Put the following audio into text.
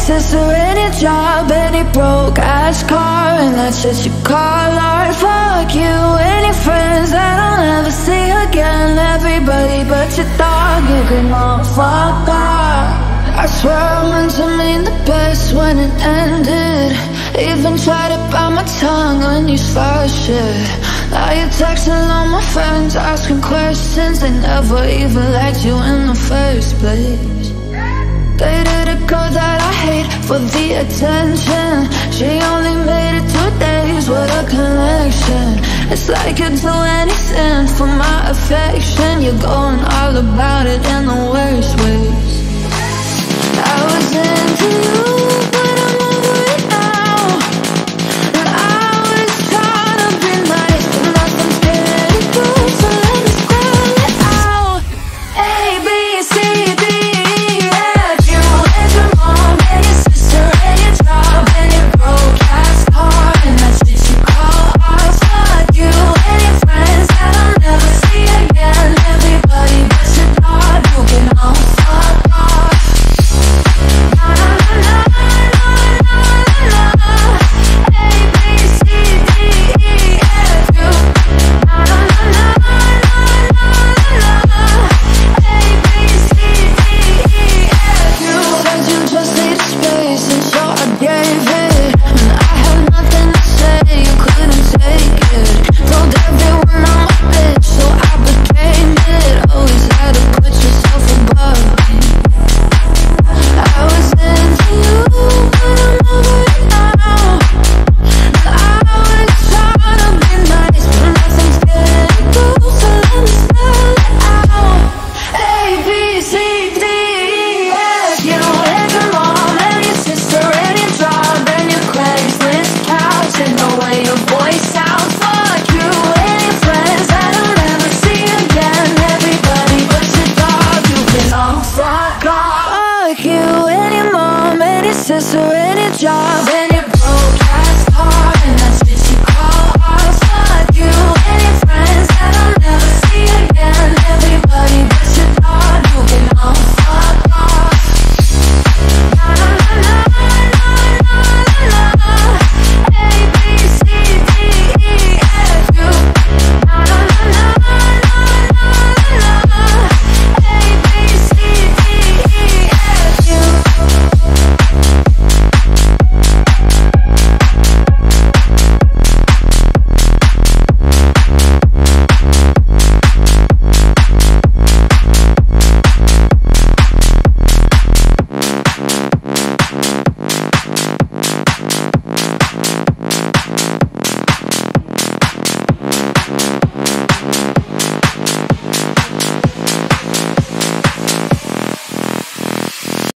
access or any job, any broke ass car, and that's just your call art. Fuck you, any friends that I'll never see again. Everybody but your dog, you can all fuck off. I swear I meant to mean the best when it ended. Even tried to bite my tongue when you started shit. Now you're texting all my friends, asking questions. They never even liked you in the first place. Dated a girl that I hate for the attention. She only made it 2 days with a connection. It's like you'd do anything for my affection. You're going all about it in the worst ways. I was in